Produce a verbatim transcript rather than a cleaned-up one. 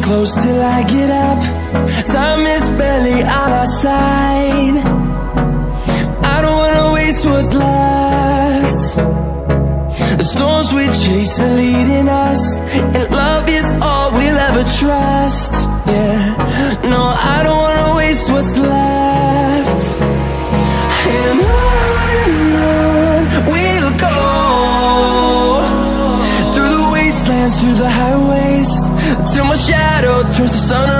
close till I get up. Time is barely on our side. I don't wanna waste what's left. The storms we chase are leading us, and love is all we'll ever trust. Yeah, no, I don't wanna waste what's left. And on and on we'll go, through the wastelands, through the highways, till my shadow turns to sun